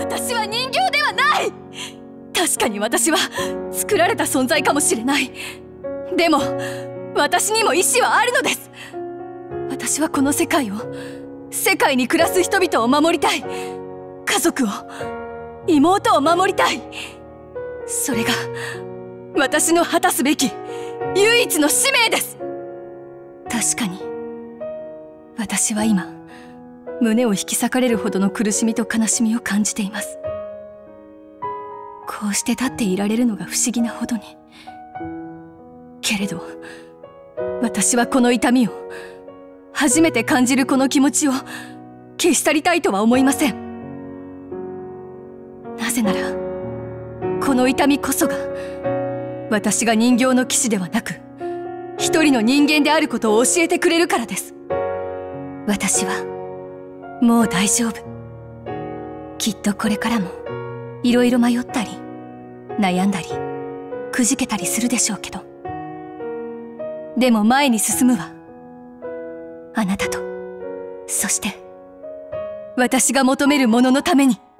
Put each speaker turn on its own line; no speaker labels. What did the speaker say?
私は人形ではない。確かに私は作られた存在かもしれない。でも私にも意志はあるのです。私はこの世界を、世界に暮らす人々を守りたい。家族を、妹を守りたい。それが私の果たすべき唯一の使命です。確かに私は今胸を引き裂かれるほどの苦しみと悲しみを感じています。こうして立っていられるのが不思議なほどに。けれど私はこの痛みを、初めて感じるこの気持ちを消し去りたいとは思いません。なぜならこの痛みこそが私が人形の騎士ではなく一人の人間であることを教えてくれるからです。私はもう大丈夫。きっとこれからもいろいろ迷ったり悩んだりくじけたりするでしょうけど、でも前に進むわ。あなたと、そして私が求めるもののために。